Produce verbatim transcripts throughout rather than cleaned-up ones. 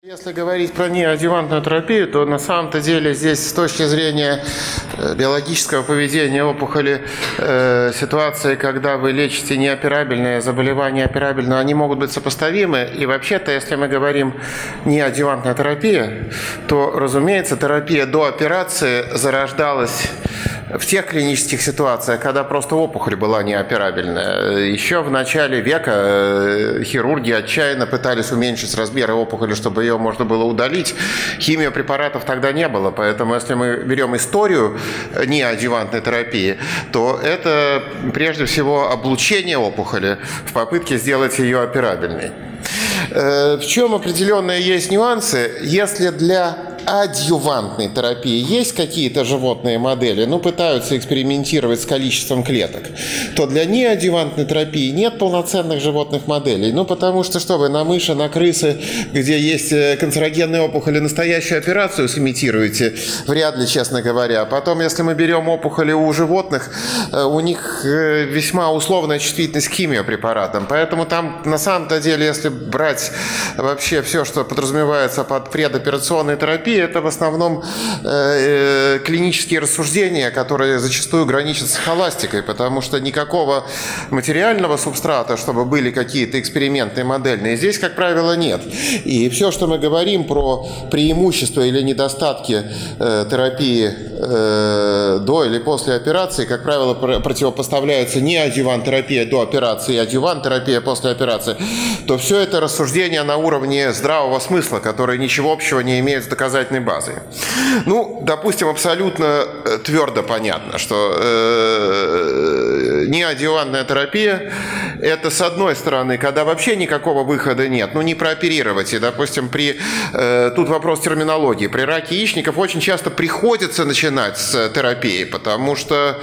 Если говорить про неадъювантную терапию, то на самом-то деле здесь с точки зрения биологического поведения опухоли э, ситуации, когда вы лечите неоперабельное заболевание, операбельное, они могут быть сопоставимы. И вообще-то, если мы говорим неадъювантная терапия, то, разумеется, терапия до операции зарождалась в тех клинических ситуациях, когда просто опухоль была неоперабельная. Еще в начале века хирурги отчаянно пытались уменьшить размеры опухоли, чтобы ее можно было удалить. Химиопрепаратов тогда не было, поэтому если мы берем историю неадъювантной терапии, то это прежде всего облучение опухоли в попытке сделать ее операбельной. В чем определенные есть нюансы? Если для адъювантной терапии есть какие-то животные модели, ну, пытаются экспериментировать с количеством клеток, то для неадъювантной терапии нет полноценных животных моделей. Ну, потому что, что вы на мыши, на крысы, где есть канцерогенные опухоли, настоящую операцию сымитируете? Вряд ли, честно говоря. А потом, если мы берем опухоли у животных, у них весьма условная чувствительность к химиопрепаратам. Поэтому там, на самом-то деле, если брать вообще все, что подразумевается под предоперационной терапией, это в основном э, клинические рассуждения, которые зачастую граничат с схоластикой, потому что никакого материального субстрата, чтобы были какие-то эксперименты модельные, здесь, как правило, нет. И все, что мы говорим про преимущества или недостатки э, терапии э, до или после операции, как правило, противопоставляется не адъювант-терапия до операции, а адъювант-терапия после операции, то все это рассуждения на уровне здравого смысла, которые ничего общего не имеют с доказательной базой. Ну, допустим, абсолютно твердо понятно, что э, неадъювантная терапия – это, с одной стороны, когда вообще никакого выхода нет, ну, не прооперировать. И, допустим, при, э, тут вопрос терминологии. При раке яичников очень часто приходится начинать с терапии, потому что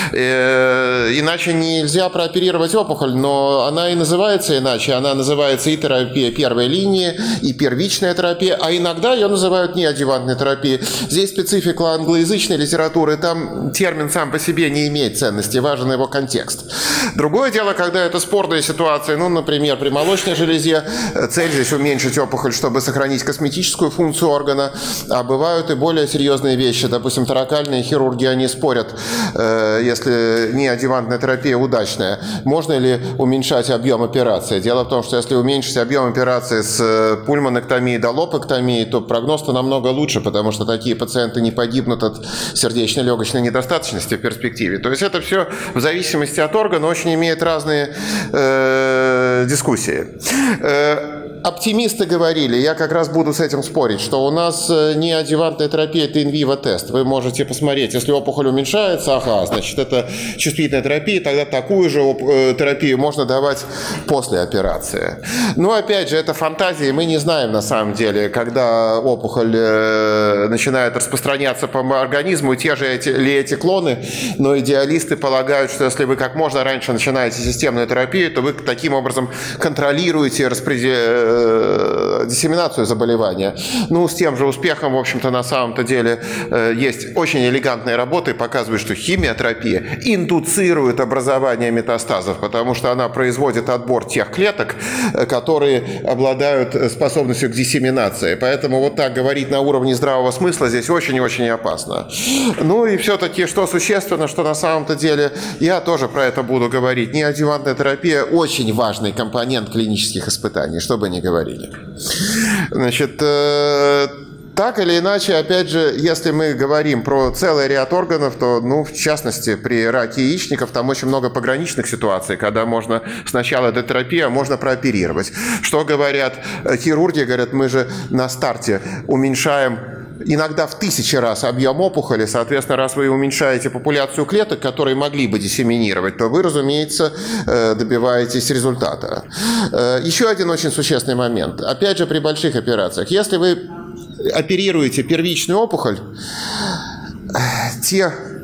э, иначе нельзя прооперировать опухоль, но она и называется иначе. Она называется и терапия первой линии, и первичная терапия, а иногда ее называют неадъювантной терапией. Здесь специфика англоязычной литературы, там термин сам по себе не имеет ценности, важен его контекст. Другое дело, когда это спорная ситуация, ну, например, при молочной железе цель здесь уменьшить опухоль, чтобы сохранить косметическую функцию органа, а бывают и более серьезные вещи, допустим, торакальные хирурги, они спорят, э, если неадъювантная терапия удачная, можно ли уменьшать объем операции. Дело в том, что если уменьшить объем операции с пульмонэктомии до лобэктомии, то прогноз-то намного лучше, потому что такие пациенты не погибнут от сердечно-легочной недостаточности в перспективе. То есть это все в зависимости от органа очень имеет разные э, дискуссии. Э, Оптимисты говорили, я как раз буду с этим спорить, что у нас неадъювантная терапия – это инвиво-тест. Вы можете посмотреть, если опухоль уменьшается, ага, значит, это чувствительная терапия, тогда такую же терапию можно давать после операции. Но, опять же, это фантазии, мы не знаем на самом деле, когда опухоль начинает распространяться по организму, те же эти, ли эти клоны, но идеалисты полагают, что если вы как можно раньше начинаете системную терапию, то вы таким образом контролируете распределение, диссеминацию заболевания. Ну, с тем же успехом, в общем-то, на самом-то деле есть очень элегантные работы, показывают, что химиотерапия индуцирует образование метастазов, потому что она производит отбор тех клеток, которые обладают способностью к диссеминации. Поэтому вот так говорить на уровне здравого смысла здесь очень-очень опасно. Ну и все-таки, что существенно, что на самом-то деле, я тоже про это буду говорить, неадъювантная терапия – очень важный компонент клинических испытаний, чтобы не говорили. Значит, э, так или иначе, опять же, если мы говорим про целый ряд органов, то, ну, в частности, при раке яичников там очень много пограничных ситуаций, когда можно сначала дотерапия, а можно прооперировать. Что говорят хирурги? Говорят, мы же на старте уменьшаем иногда в тысячи раз объем опухоли, соответственно, раз вы уменьшаете популяцию клеток, которые могли бы диссеминировать, то вы, разумеется, добиваетесь результата. Еще один очень существенный момент. Опять же, при больших операциях. Если вы оперируете первичную опухоль, те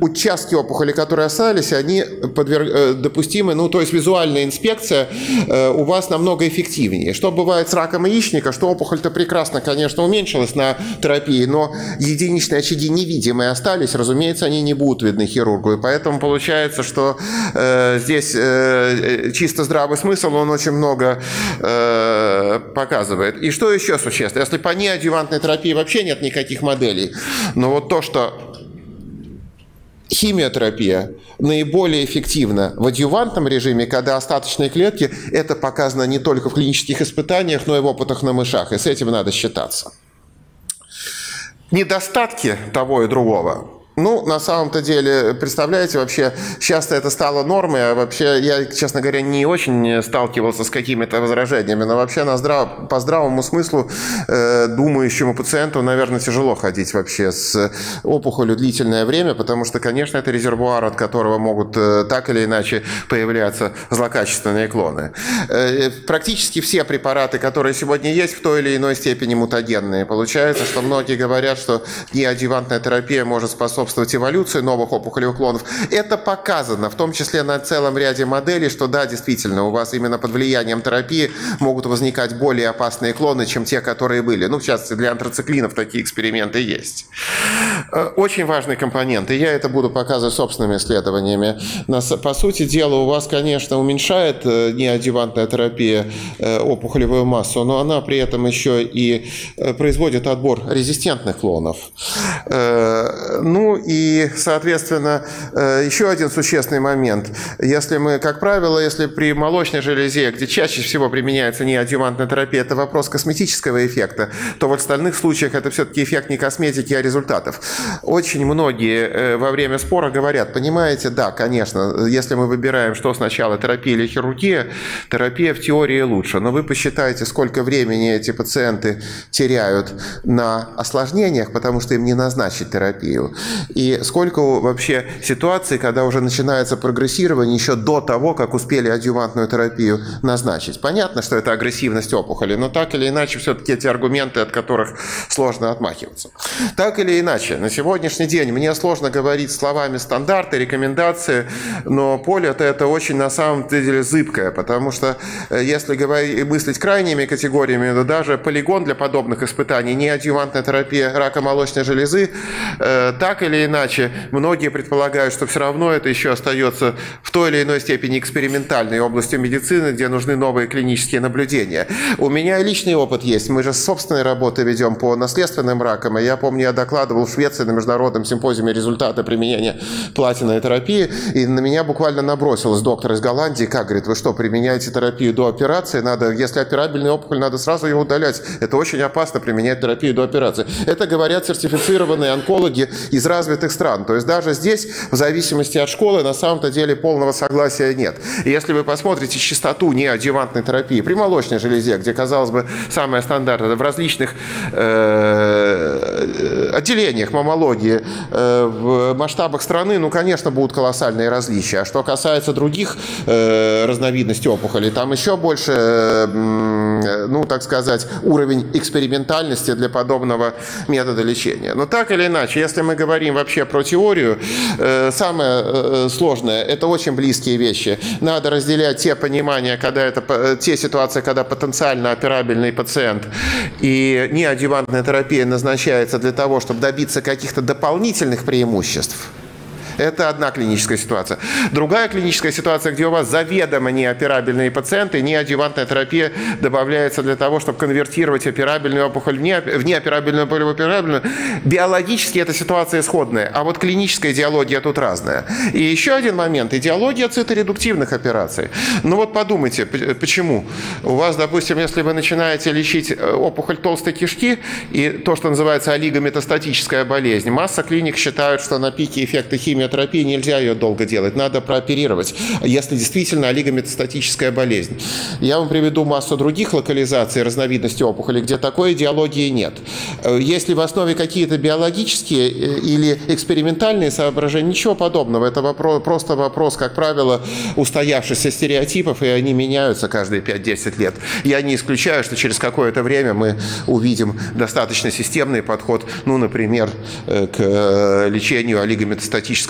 участки опухоли, которые остались, они подверг... допустимы, ну, то есть визуальная инспекция у вас намного эффективнее. Что бывает с раком яичника, что опухоль-то прекрасно, конечно, уменьшилась на терапии, но единичные очаги невидимые остались, разумеется, они не будут видны хирургу. И поэтому получается, что э, здесь э, чисто здравый смысл, он очень много э, показывает. И что еще существенно? Если по неадъювантной терапии вообще нет никаких моделей, но вот то, что химиотерапия наиболее эффективна в адъювантном режиме, когда остаточные клетки, это показано не только в клинических испытаниях, но и в опытах на мышах, и с этим надо считаться. Недостатки того и другого. Ну, на самом-то деле, представляете, вообще, часто это стало нормой, а вообще я, честно говоря, не очень сталкивался с какими-то возражениями, но вообще на здрав... по здравому смыслу э, думающему пациенту, наверное, тяжело ходить вообще с опухолью длительное время, потому что, конечно, это резервуар, от которого могут э, так или иначе появляться злокачественные клоны. Э, практически все препараты, которые сегодня есть, в той или иной степени мутагенные. Получается, что многие говорят, что неадъювантная терапия может способствовать эволюции новых опухолевых клонов. Это показано, в том числе на целом ряде моделей, что да, действительно, у вас именно под влиянием терапии могут возникать более опасные клоны, чем те, которые были. Ну, в частности, для антрациклинов такие эксперименты есть. Очень важный компонент, и я это буду показывать собственными исследованиями. По сути дела, у вас, конечно, уменьшает неадъювантная терапия опухолевую массу, но она при этом еще и производит отбор резистентных клонов. Ну, и, соответственно, еще один существенный момент. Если мы, как правило, если при молочной железе, где чаще всего применяется неадъювантная терапия, это вопрос косметического эффекта, то в остальных случаях это все-таки эффект не косметики, а результатов. Очень многие во время спора говорят, понимаете, да, конечно, если мы выбираем, что сначала, терапия или хирургия, терапия в теории лучше, но вы посчитайте, сколько времени эти пациенты теряют на осложнениях, потому что им не назначить терапию. И сколько вообще ситуаций, когда уже начинается прогрессирование еще до того, как успели адъювантную терапию назначить. Понятно, что это агрессивность опухоли, но так или иначе все-таки эти аргументы, от которых сложно отмахиваться. Так или иначе, на сегодняшний день мне сложно говорить словами стандарты, рекомендации, но поле-то это очень на самом деле зыбкое, потому что если говорить, мыслить крайними категориями, то даже полигон для подобных испытаний, неадъювантная терапия рака молочной железы, так или иначе, многие предполагают, что все равно это еще остается в той или иной степени экспериментальной областью медицины, где нужны новые клинические наблюдения. У меня личный опыт есть. Мы же собственной работы ведем по наследственным ракам. И я помню, я докладывал в Швеции на международном симпозиуме результаты применения платиновой терапии, и на меня буквально набросилась доктор из Голландии, как говорит, вы что, применяете терапию до операции? Надо, если операбельная опухоль, надо сразу ее удалять. Это очень опасно применять терапию до операции. Это говорят сертифицированные онкологи из развитых стран. То есть даже здесь, в зависимости от школы, на самом-то деле полного согласия нет. И если вы посмотрите частоту неадъювантной терапии при молочной железе, где, казалось бы, самое стандартное, в различных э, отделениях маммологии э, в масштабах страны, ну, конечно, будут колоссальные различия. А что касается других э, разновидностей опухолей, там еще больше, э, ну, так сказать, уровень экспериментальности для подобного метода лечения. Но так или иначе, если мы говорим вообще про теорию, э, самое э, сложное – это очень близкие вещи. Надо разделять те понимания, когда это, те ситуации, когда потенциально операбельный пациент и неадъювантная терапия назначается для того, чтобы добиться каких-то дополнительных преимуществ. Это одна клиническая ситуация. Другая клиническая ситуация, где у вас заведомо неоперабельные пациенты, неадъювантная терапия добавляется для того, чтобы конвертировать операбельную опухоль в неоперабельную опухоль в операбельную. Биологически эта ситуация исходная, а вот клиническая идеология тут разная. И еще один момент – идеология циторедуктивных операций. Ну вот подумайте, почему? У вас, допустим, если вы начинаете лечить опухоль толстой кишки и то, что называется олигометастатическая болезнь, масса клиник считают, что на пике эффекта химии терапии нельзя ее долго делать, надо прооперировать, если действительно олигометастатическая болезнь. Я вам приведу массу других локализаций разновидностей опухоли, где такой идеологии нет. Если в основе какие-то биологические или экспериментальные соображения, ничего подобного. Это вопрос, просто вопрос, как правило, устоявшихся стереотипов, и они меняются каждые пять-десять лет. Я не исключаю, что через какое-то время мы увидим достаточно системный подход, ну, например, к лечению олигометастатической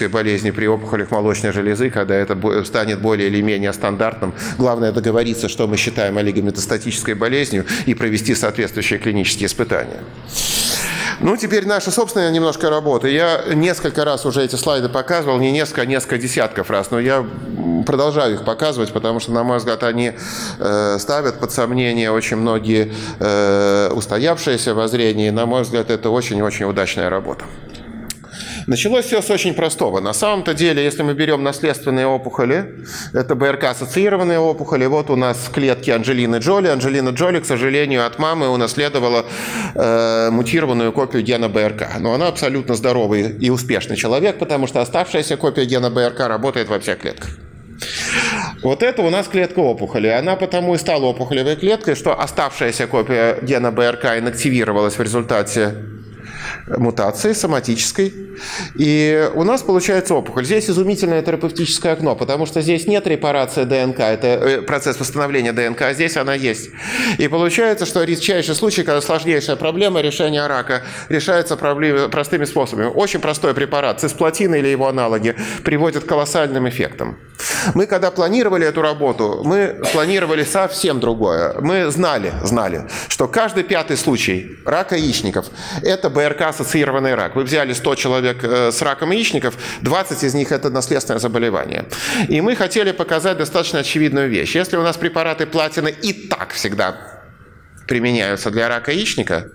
метастатической болезни при опухолях молочной железы, когда это станет более или менее стандартным. Главное договориться, что мы считаем олигометастатической болезнью, и провести соответствующие клинические испытания. Ну, теперь наша собственная немножко работа. Я несколько раз уже эти слайды показывал, не несколько, а несколько десятков раз, но я продолжаю их показывать, потому что, на мой взгляд, они э, ставят под сомнение очень многие э, устоявшиеся воззрения. И, на мой взгляд, это очень-очень удачная работа. Началось все с очень простого. На самом-то деле, если мы берем наследственные опухоли, это БРК-ассоциированные опухоли. Вот у нас клетки Анджелины Джоли. Анджелина Джоли, к сожалению, от мамы унаследовала э, мутированную копию гена БРК. Но она абсолютно здоровый и успешный человек, потому что оставшаяся копия гена БРК работает во всех клетках. Вот это у нас клетка опухоли. Она потому и стала опухолевой клеткой, что оставшаяся копия гена БРК инактивировалась в результате мутации соматической. И у нас получается опухоль. Здесь изумительное терапевтическое окно, потому что здесь нет репарации ДНК, это процесс восстановления ДНК, а здесь она есть. И получается, что редчайший случай, когда сложнейшая проблема решения рака решается простыми способами. Очень простой препарат, цисплатин или его аналоги, приводит к колоссальным эффектам. Мы, когда планировали эту работу, мы планировали совсем другое. Мы знали, знали, что каждый пятый случай рака яичников – это БРК-ассоциированный рак. Вы взяли сто человек с раком яичников, двадцать из них – это наследственное заболевание. И мы хотели показать достаточно очевидную вещь. Если у нас препараты платины и так всегда применяются для рака яичника,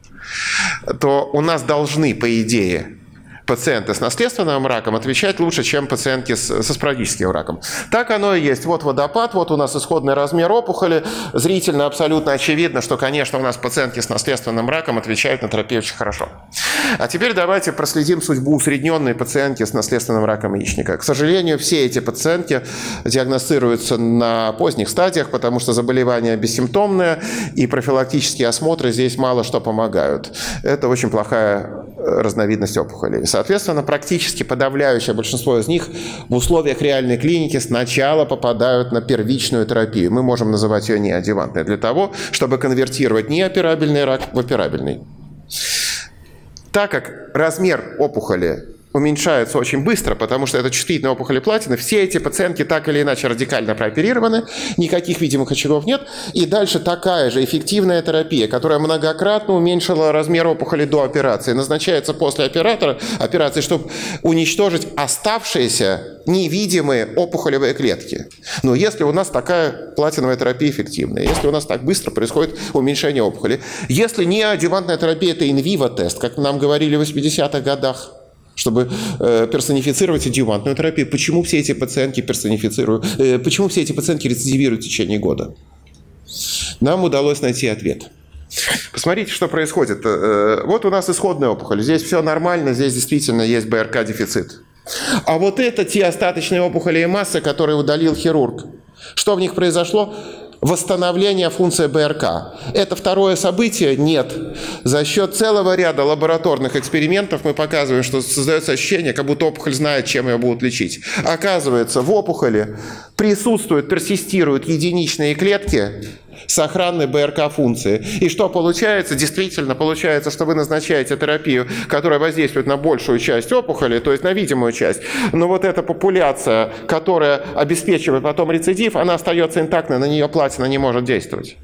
то у нас должны, по идее, пациенты с наследственным раком отвечать лучше, чем пациентки с, со спорадическим раком. Так оно и есть. Вот водопад, вот у нас исходный размер опухоли. Зрительно абсолютно очевидно, что, конечно, у нас пациентки с наследственным раком отвечают на терапию очень хорошо. А теперь давайте проследим судьбу усредненной пациентки с наследственным раком яичника. К сожалению, все эти пациентки диагностируются на поздних стадиях, потому что заболевание бессимптомное, и профилактические осмотры здесь мало что помогают. Это очень плохая разновидность опухолей. Соответственно, практически подавляющее большинство из них в условиях реальной клиники сначала попадают на первичную терапию. Мы можем называть ее неадъювантной, для того, чтобы конвертировать неоперабельный рак в операбельный. Так как размер опухоли уменьшается очень быстро, потому что это чувствительные опухоли платины, все эти пациентки так или иначе радикально прооперированы, никаких видимых очагов нет, и дальше такая же эффективная терапия, которая многократно уменьшила размер опухоли до операции, назначается после оператора, операции, чтобы уничтожить оставшиеся невидимые опухолевые клетки. Но если у нас такая платиновая терапия эффективная, если у нас так быстро происходит уменьшение опухоли, если не адъювантная терапия, это инвиво-тест, как нам говорили в восьмидесятых годах, чтобы э, персонифицировать адъювантную терапию. Почему все эти пациентки персонифицируют, э, почему все эти пациентки рецидивируют в течение года? Нам удалось найти ответ. Посмотрите, что происходит. Э, вот у нас исходная опухоль. Здесь все нормально, здесь действительно есть БРК-дефицит. А вот это те остаточные опухоли и массы, которые удалил хирург. Что в них произошло? Восстановление функции БРК. Это второе событие? Нет. За счет целого ряда лабораторных экспериментов мы показываем, что создается ощущение, как будто опухоль знает, чем ее будут лечить. Оказывается, в опухоли присутствуют, персистируют единичные клетки с охранной БРК-функции. И что получается? Действительно, получается, что вы назначаете терапию, которая воздействует на большую часть опухоли, то есть на видимую часть, но вот эта популяция, которая обеспечивает потом рецидив, она остается интактной, на нее платина не может действовать.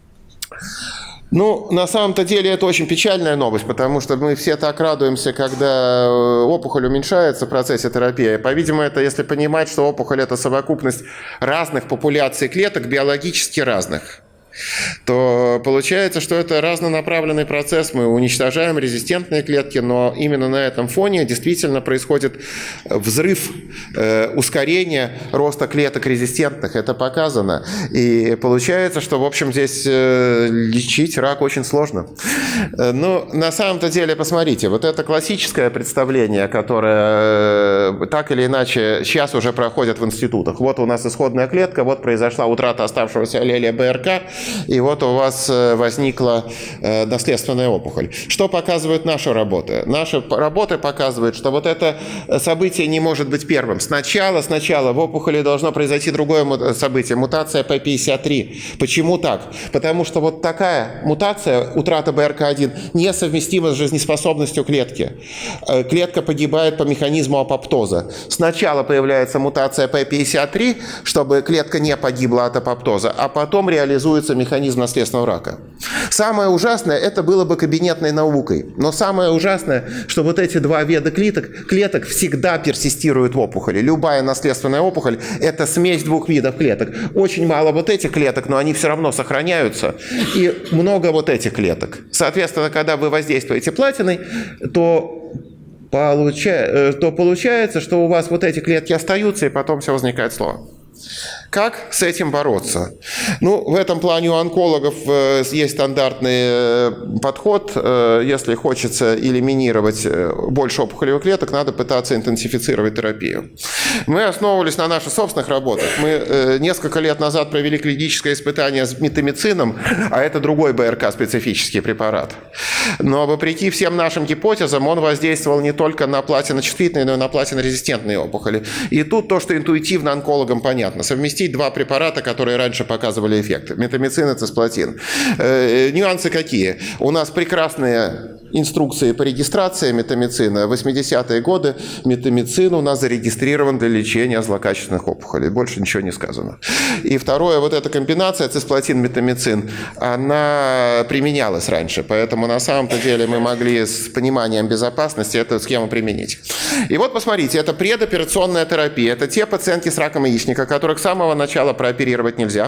Ну, на самом-то деле это очень печальная новость, потому что мы все так радуемся, когда опухоль уменьшается в процессе терапии. По-видимому, это если понимать, что опухоль – это совокупность разных популяций клеток, биологически разных, то получается, что это разнонаправленный процесс. Мы уничтожаем резистентные клетки, но именно на этом фоне действительно происходит взрыв, э, ускорение роста клеток резистентных. Это показано. И получается, что, в общем, здесь э, лечить рак очень сложно. Но на самом-то деле, посмотрите, вот это классическое представление, которое э, так или иначе сейчас уже проходит в институтах. Вот у нас исходная клетка, вот произошла утрата оставшегося аллеля БРК, и вот у вас возникла наследственная опухоль. Что показывают наши работы? Наши работы показывают, что вот это событие не может быть первым. Сначала, сначала в опухоли должно произойти другое событие, мутация пэ пятьдесят три. Почему так? Потому что вот такая мутация, утрата бэ эр ка один, несовместима с жизнеспособностью клетки. Клетка погибает по механизму апоптоза. Сначала появляется мутация пэ пятьдесят три, чтобы клетка не погибла от апоптоза, а потом реализуется механизм наследственного рака. Самое ужасное, это было бы кабинетной наукой. Но самое ужасное, что вот эти два вида клеток, клеток всегда персистируют в опухоли. Любая наследственная опухоль – это смесь двух видов клеток. Очень мало вот этих клеток, но они все равно сохраняются. И много вот этих клеток. Соответственно, когда вы воздействуете платиной, то, получа... то получается, что у вас вот эти клетки остаются, и потом все возникает снова. Как с этим бороться? Ну, в этом плане у онкологов есть стандартный подход. Если хочется элиминировать больше опухолевых клеток, надо пытаться интенсифицировать терапию. Мы основывались на наших собственных работах. Мы несколько лет назад провели клиническое испытание с метамицином, а это другой бэ эр ка-специфический препарат. Но вопреки всем нашим гипотезам, он воздействовал не только на платиночувствительные, но и на платинорезистентные опухоли. И тут то, что интуитивно онкологам понятно. Совместить два препарата, которые раньше показывали эффект. Метамицин и цисплатин. Э, нюансы какие? У нас прекрасные инструкции по регистрации метамицина. В восьмидесятые годы метамицин у нас зарегистрирован для лечения злокачественных опухолей. Больше ничего не сказано. И второе, вот эта комбинация цисплатин-метамицин, она применялась раньше. Поэтому на самом-то деле мы могли с пониманием безопасности эту схему применить. И вот посмотрите, это предоперационная терапия. Это те пациентки с раком яичника, которых с самого начала прооперировать нельзя.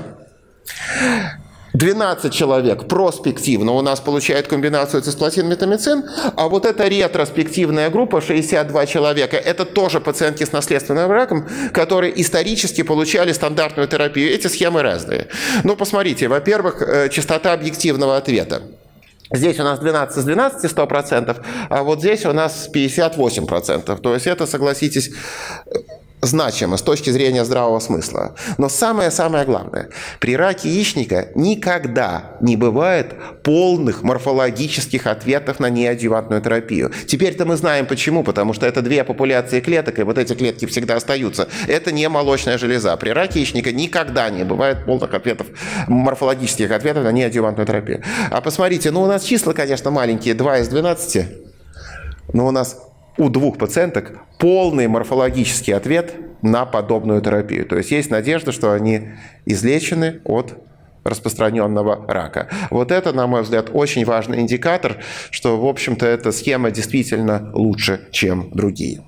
двенадцать человек проспективно у нас получают комбинацию цисплатин-метамицин, а вот эта ретроспективная группа, шестьдесят два человека, это тоже пациентки с наследственным раком, которые исторически получали стандартную терапию. Эти схемы разные. Ну, посмотрите, во-первых, частота объективного ответа. Здесь у нас двенадцать из двенадцати, сто процентов, а вот здесь у нас пятьдесят восемь процентов. То есть это, согласитесь, значимо с точки зрения здравого смысла. Но самое-самое главное, при раке яичника никогда не бывает полных морфологических ответов на неадъювантную терапию. Теперь-то мы знаем почему, потому что это две популяции клеток, и вот эти клетки всегда остаются. Это не молочная железа. При раке яичника никогда не бывает полных ответов, морфологических ответов на неадъювантную терапию. А посмотрите, ну у нас числа, конечно, маленькие, два из двенадцати, но у нас у двух пациенток полный морфологический ответ на подобную терапию. То есть есть надежда, что они излечены от распространенного рака. Вот это, на мой взгляд, очень важный индикатор, что, в общем-то, эта схема действительно лучше, чем другие.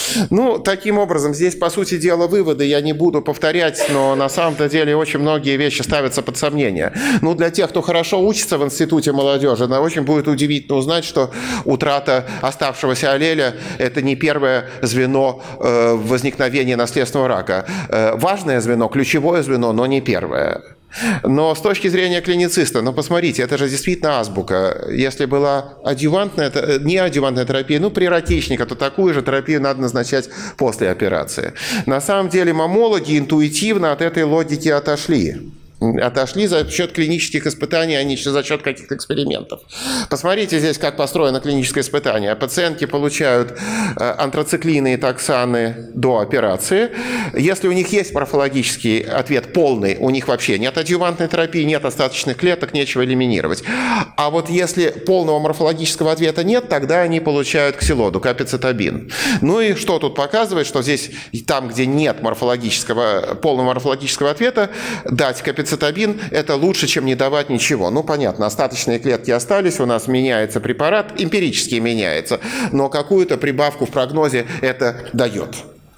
Ну, таким образом, здесь, по сути дела, выводы я не буду повторять, но на самом-то деле очень многие вещи ставятся под сомнение. Ну, для тех, кто хорошо учится в институте молодежи, да, очень будет удивительно узнать, что утрата оставшегося аллеля – это не первое звено э, возникновения наследственного рака. Э, важное звено, ключевое звено, но не первое. Но с точки зрения клинициста, ну посмотрите, это же действительно азбука. Если была адъювантная, не адъювантная терапия, ну при раке яичника, то такую же терапию надо назначать после операции. На самом деле маммологи интуитивно от этой логики отошли. Отошли за счет клинических испытаний, а не за счет каких-то экспериментов. Посмотрите здесь, как построено клиническое испытание. Пациентки получают антрациклины и токсаны до операции. Если у них есть морфологический ответ полный, у них вообще нет адъювантной терапии, нет остаточных клеток, нечего элиминировать. А вот если полного морфологического ответа нет, тогда они получают ксилоду, капецитабин. Ну и что тут показывает, что здесь, там, где нет морфологического, полного морфологического ответа, дать капецитабин Цитабин – это лучше, чем не давать ничего. Ну, понятно, остаточные клетки остались, у нас меняется препарат, эмпирически меняется, но какую-то прибавку в прогнозе это дает.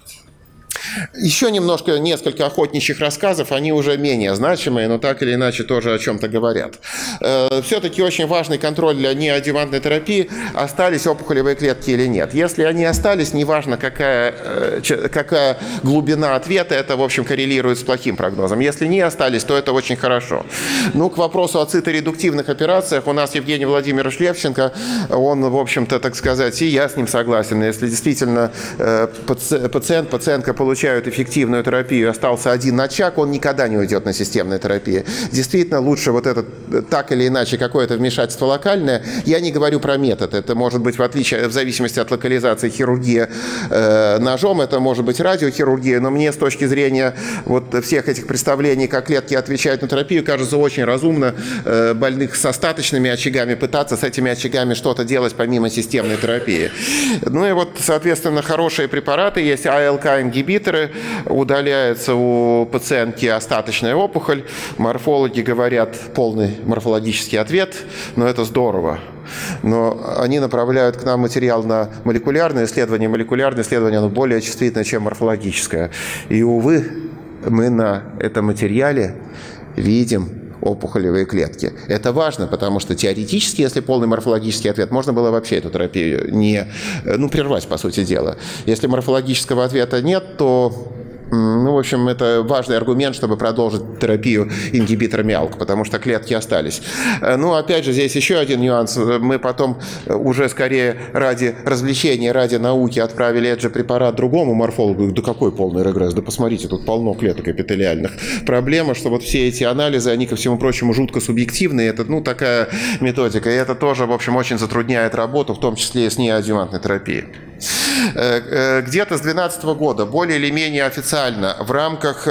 Еще немножко, несколько охотничьих рассказов, они уже менее значимые, но так или иначе тоже о чем-то говорят. Все-таки очень важный контроль для неадъювантной терапии, остались опухолевые клетки или нет. Если они остались, неважно какая, какая глубина ответа, это, в общем, коррелирует с плохим прогнозом. Если не остались, то это очень хорошо. Ну, к вопросу о циторедуктивных операциях, у нас Евгений Владимирович Левченко, он, в общем-то, так сказать, и я с ним согласен. Если действительно пациент, пациентка получают эффективную терапию, остался один очаг, он никогда не уйдет на системную терапию. Действительно, лучше вот это так или иначе какое-то вмешательство локальное. Я не говорю про метод. Это может быть в отличие, в зависимости от локализации хирургия э, ножом, это может быть радиохирургия, но мне с точки зрения вот всех этих представлений, как клетки отвечают на терапию, кажется очень разумно э, больных с остаточными очагами пытаться с этими очагами что-то делать помимо системной терапии. Ну и вот, соответственно, хорошие препараты есть, а эл ка-ингибиторы, удаляется у пациентки остаточная опухоль, морфологи говорят полный морфологический ответ, но это здорово. Но они направляют к нам материал на молекулярное исследование. Молекулярное исследование оно более чувствительное, чем морфологическое. И, увы, мы на этом материале видим опухолевые клетки. Это важно, потому что теоретически, если полный морфологический ответ, можно было вообще эту терапию не, ну, прервать, по сути дела. Если морфологического ответа нет, то... Ну, в общем, это важный аргумент, чтобы продолжить терапию ингибиторами АЛК, потому что клетки остались. Ну, опять же, здесь еще один нюанс. Мы потом уже скорее ради развлечения, ради науки отправили этот же препарат другому морфологу. Да какой полный регресс? Да посмотрите, тут полно клеток эпителиальных. Проблема, что вот все эти анализы, они, ко всему прочему, жутко субъективные. Это, ну, такая методика. И это тоже, в общем, очень затрудняет работу, в том числе и с неадъювантной терапией. Где-то с две тысячи двенадцатого года более или менее официально в рамках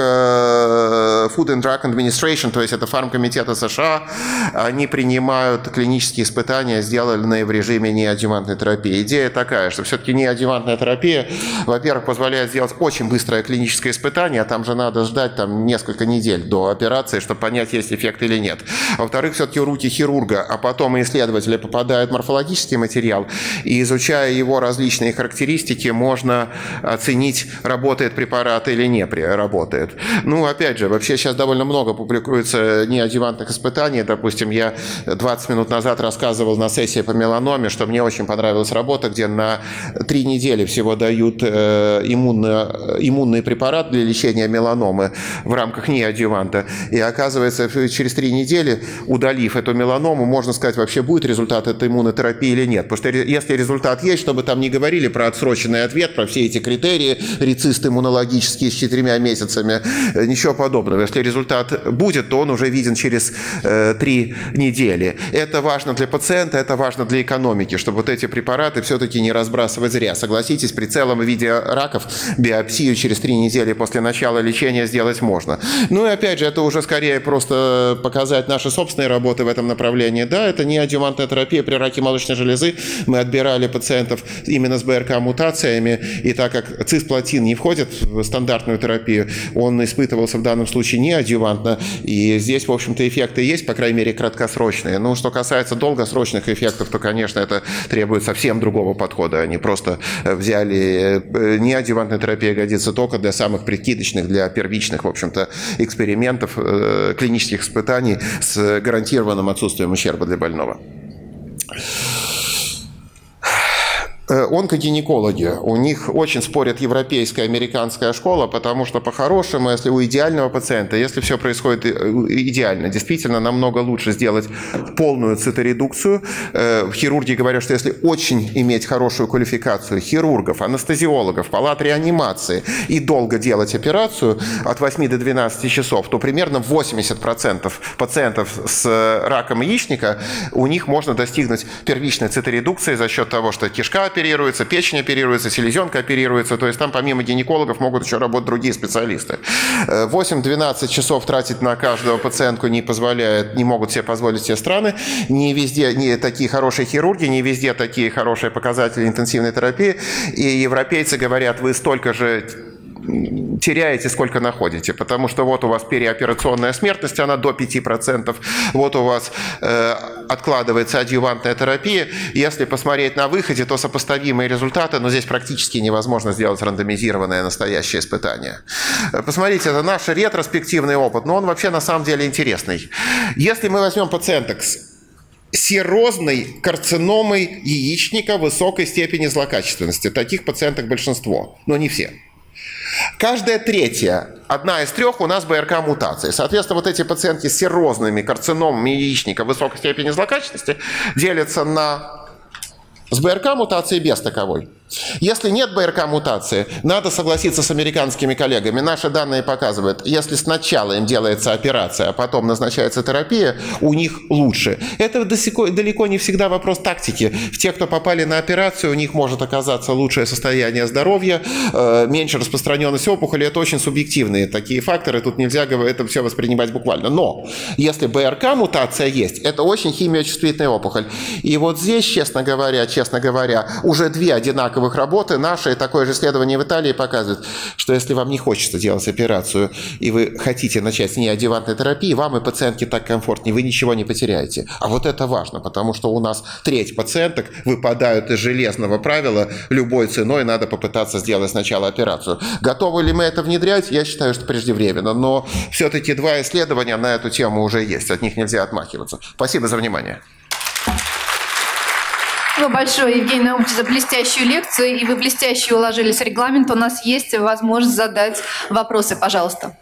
Food and Drug Administration, то есть это фармкомитета США, они принимают клинические испытания, сделанные в режиме неадъювантной терапии. Идея такая, что все-таки неадъювантная терапия, во-первых, позволяет сделать очень быстрое клиническое испытание, а там же надо ждать там, несколько недель до операции, чтобы понять, есть эффект или нет. Во-вторых, все-таки в руки хирурга, а потом и исследователя попадает морфологический материал, и изучая его различные характеристики, можно оценить, работает препарат или не работает. Ну, опять же, вообще сейчас довольно много публикуется неадъювантных испытаний. Допустим, я двадцать минут назад рассказывал на сессии по меланоме, что мне очень понравилась работа, где на три недели всего дают иммунно, иммунный препарат для лечения меланомы в рамках неадъюванта. И оказывается, через три недели, удалив эту меланому, можно сказать, вообще будет результат этой иммунотерапии или нет. Потому что если результат есть, чтобы там не говорили про отсроченный ответ, про все эти критерии, рецисты иммунологические с четырьмя месяцами, ничего подобного. Если результат будет, то он уже виден через э, три недели. Это важно для пациента, это важно для экономики, чтобы вот эти препараты все-таки не разбрасывать зря. Согласитесь, при целом виде раков биопсию через три недели после начала лечения сделать можно. Ну и опять же, это уже скорее просто показать наши собственные работы в этом направлении. Да, это не адъювантная терапия при раке молочной железы. Мы отбирали пациентов именно с бэ эр ка-мутациями, и так как цисплатин не входит в стандартную терапию, он испытывался в данном случае неадъювантно, и здесь, в общем-то, эффекты есть, по крайней мере, краткосрочные. Ну, что касается долгосрочных эффектов, то, конечно, это требует совсем другого подхода. Они просто взяли... Неадъювантная терапия годится только для самых прикидочных, для первичных, в общем-то, экспериментов, клинических испытаний с гарантированным отсутствием ущерба для больного. Онкогинекологи, у них очень спорят европейская и американская школа, потому что по-хорошему, если у идеального пациента, если все происходит идеально, действительно намного лучше сделать полную циторедукцию. Хирурги говорят, что если очень иметь хорошую квалификацию хирургов, анестезиологов, палат реанимации и долго делать операцию от восьми до двенадцати часов, то примерно восемьдесят процентов пациентов с раком яичника, у них можно достигнуть первичной циторедукции за счет того, что кишка оперируется, печень оперируется, селезенка оперируется, то есть там помимо гинекологов могут еще работать другие специалисты. восемь-двенадцать часов тратить на каждого пациентку не позволяет, не могут себе позволить все страны, не везде не такие хорошие хирурги, не везде такие хорошие показатели интенсивной терапии, и европейцы говорят, вы столько же теряете, сколько находите, потому что вот у вас переоперационная смертность, она до пяти процентов, вот у вас э, откладывается адъювантная терапия. Если посмотреть на выходе, то сопоставимые результаты, но здесь практически невозможно сделать рандомизированное настоящее испытание. Посмотрите, это наш ретроспективный опыт, но он вообще на самом деле интересный. Если мы возьмем пациенток с серозной карциномой яичника высокой степени злокачественности, таких пациенток большинство, но не все. Каждая третья, одна из трех у нас бэ эр ка-мутации. Соответственно, вот эти пациентки с серозными карциномами яичника высокой степени злокачественности делятся на с бэ эр ка-мутацией без таковой. Если нет БРК-мутации, надо согласиться с американскими коллегами. Наши данные показывают, если сначала им делается операция, а потом назначается терапия, у них лучше. Это далеко не всегда вопрос тактики. В тех, кто попали на операцию, у них может оказаться лучшее состояние здоровья, меньше распространенность опухоли. Это очень субъективные такие факторы. Тут нельзя это все воспринимать буквально. Но если БРК-мутация есть, это очень химиочувствительная опухоль. И вот здесь, честно говоря, честно говоря, уже две одинаковые работы, наши и такое же исследование в Италии показывает, что если вам не хочется делать операцию и вы хотите начать с неадъювантной терапии, вам и пациентке так комфортнее, вы ничего не потеряете. А вот это важно, потому что у нас треть пациенток выпадают из железного правила, любой ценой надо попытаться сделать сначала операцию. Готовы ли мы это внедрять? Я считаю, что преждевременно, но все-таки два исследования на эту тему уже есть, от них нельзя отмахиваться. Спасибо за внимание. Спасибо большое, Евгений Наумович, за блестящую лекцию, и вы блестяще уложились в регламент. У нас есть возможность задать вопросы, пожалуйста.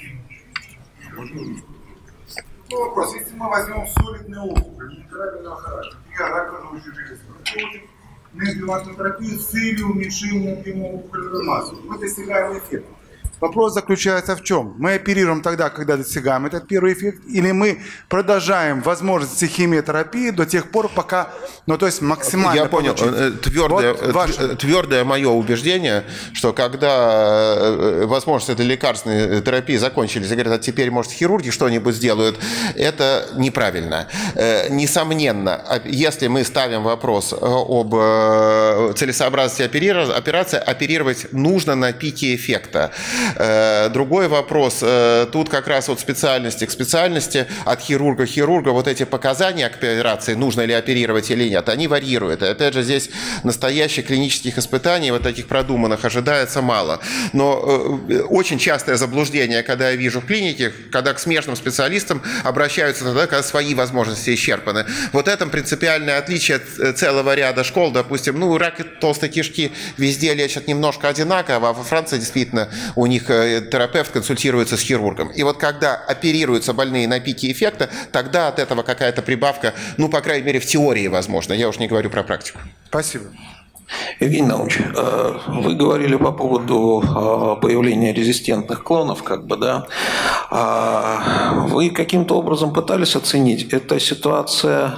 Ну, вопрос. Если мы возьмем солидную опухоль нетерапевтного характера, раковую железу, неадъювантную терапию с целью уменьшения объема опухолевой массы, мы достигаем эффекта. Вопрос заключается в чем? Мы оперируем тогда, когда достигаем этот первый эффект, или мы продолжаем возможности химиотерапии до тех пор, пока, ну то есть максимально. Я понял. Твердое, вот ваше... твердое мое убеждение, что когда возможности для лекарственной терапии закончились, и говорят, а теперь, может, хирурги что-нибудь сделают, это неправильно. Несомненно, если мы ставим вопрос об целесообразности операции, оперировать нужно на пике эффекта. Другой вопрос, тут как раз от специальности к специальности, от хирурга к хирургу, вот эти показания к операции, нужно ли оперировать или нет, они варьируют. И опять же, здесь настоящих клинических испытаний, вот таких продуманных, ожидается мало. Но очень частое заблуждение, когда я вижу в клинике, когда к смежным специалистам обращаются тогда, когда свои возможности исчерпаны. Вот это принципиальное отличие целого ряда школ. Допустим, ну, рак толстой кишки везде лечат немножко одинаково, а во Франции действительно у них терапевт консультируется с хирургом. И вот когда оперируются больные на пике эффекта, тогда от этого какая-то прибавка, ну, по крайней мере, в теории возможно. Я уж не говорю про практику. Спасибо. Евгений Наумович, вы говорили по поводу появления резистентных клонов, как бы, да. Вы каким-то образом пытались оценить, эта ситуация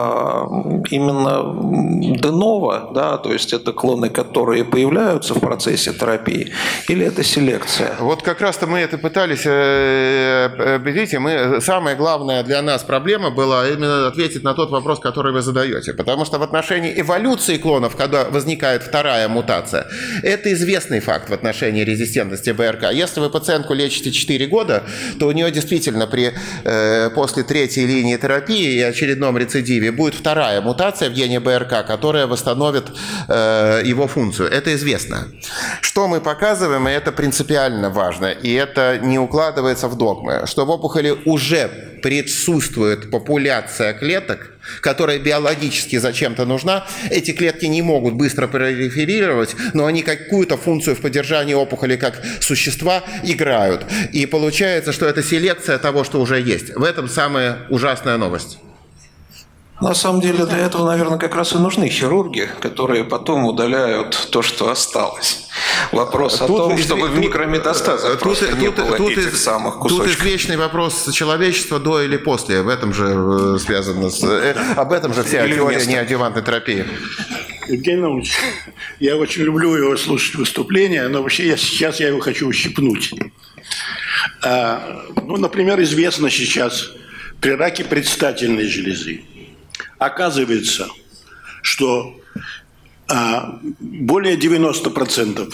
именно де-ново, да, то есть это клоны, которые появляются в процессе терапии, или это селекция? Вот как раз-то мы это пытались, видите, мы, самая главная для нас проблема была именно ответить на тот вопрос, который вы задаете, потому что в отношении эволюции клонов, когда возникает вторая мутация, это известный факт в отношении резистентности БРК. Если вы пациентку лечите четыре года, то у нее действительно при, э, после третьей линии терапии и очередном рецидиве будет вторая мутация в гене БРК, которая восстановит э, его функцию. Это известно. Что мы показываем, и это принципиально важно, и это не укладывается в догмы, что в опухоли уже присутствует популяция клеток, которая биологически зачем-то нужна. Эти клетки не могут быстро пролиферировать, но они какую-то функцию в поддержании опухоли как существа играют. И получается, что это селекция того, что уже есть. В этом самая ужасная новость. На самом деле для этого, наверное, как раз и нужны хирурги, которые потом удаляют то, что осталось. Вопрос тут о том, из... чтобы в микрометастазах тут, просто тут, не было тут, этих из... самых кусочков. Тут извечный вопрос человечества до или после. В этом же связано с... Об этом же вся теория неадъювантной терапии. Евгений Наумович, я очень люблю его слушать выступления, но вообще я, сейчас я его хочу ущипнуть. А, ну, например, известно сейчас при раке предстательной железы. Оказывается, что а, более девяноста процентов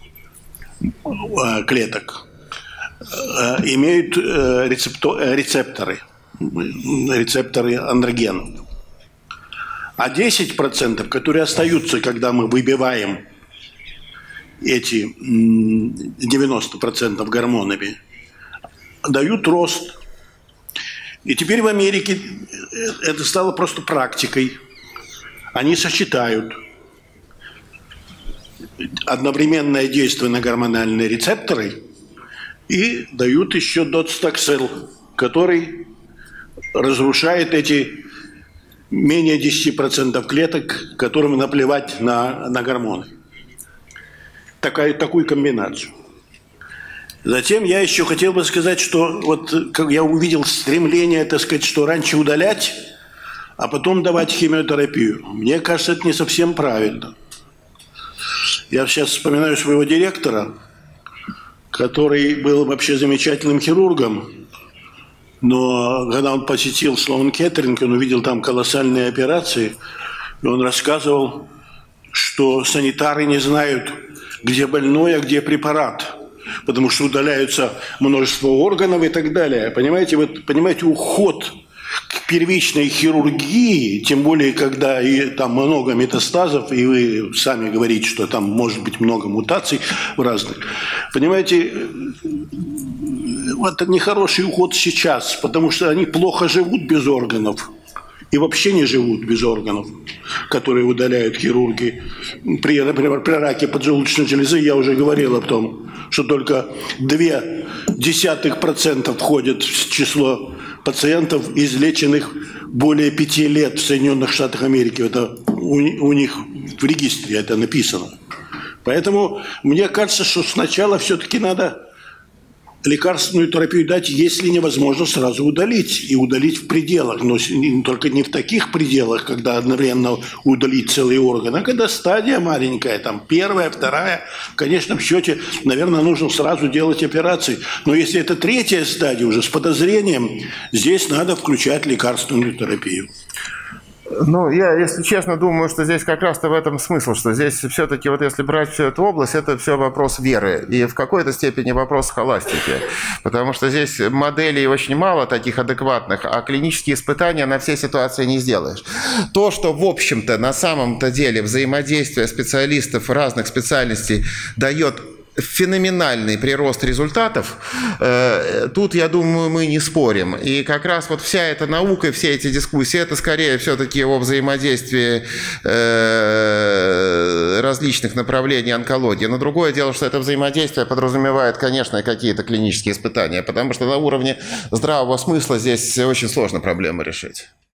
клеток а, имеют а, рецепто, рецепторы, рецепторы андрогенов. А десять процентов, которые остаются, когда мы выбиваем эти девяносто процентов гормонами, дают рост. И теперь в Америке это стало просто практикой. Они сочетают одновременное действие на гормональные рецепторы и дают еще доцитоксел, который разрушает эти менее десяти процентов клеток, которым наплевать на, на гормоны. такая, такую комбинацию. Затем я еще хотел бы сказать, что вот как я увидел стремление, так сказать, что раньше удалять, а потом давать химиотерапию. Мне кажется, это не совсем правильно. Я сейчас вспоминаю своего директора, который был вообще замечательным хирургом, но когда он посетил Слоун Кеттеринг, он увидел там колоссальные операции, и он рассказывал, что санитары не знают, где больной, а где препарат, потому что удаляются множество органов и так далее. Понимаете, вот, понимаете, уход к первичной хирургии, тем более, когда и там много метастазов, и вы сами говорите, что там может быть много мутаций разных. Понимаете, это нехороший уход сейчас, потому что они плохо живут без органов. И вообще не живут без органов, которые удаляют хирурги. При, например, при раке поджелудочной железы я уже говорил о том, что только две десятых процента входят в число пациентов, излеченных более пяти лет в Соединенных Штатах Америки. Это у, у них в регистре это написано. Поэтому мне кажется, что сначала все-таки надо лекарственную терапию дать, если невозможно сразу удалить. И удалить в пределах. Но только не в таких пределах, когда одновременно удалить целый орган, а когда стадия маленькая, там первая, вторая, в конечном счете, наверное, нужно сразу делать операции. Но если это третья стадия уже с подозрением, здесь надо включать лекарственную терапию. Ну, я, если честно, думаю, что здесь как раз-то в этом смысл, что здесь все-таки, вот если брать всю эту область, это все вопрос веры и в какой-то степени вопрос схоластики, потому что здесь моделей очень мало таких адекватных, а клинические испытания на все ситуации не сделаешь. То, что, в общем-то, на самом-то деле взаимодействие специалистов разных специальностей дает феноменальный прирост результатов, тут, я думаю, мы не спорим. И как раз вот вся эта наука, все эти дискуссии, это скорее все-таки о взаимодействии различных направлений онкологии. Но другое дело, что это взаимодействие подразумевает, конечно, какие-то клинические испытания, потому что на уровне здравого смысла здесь очень сложно проблему решить.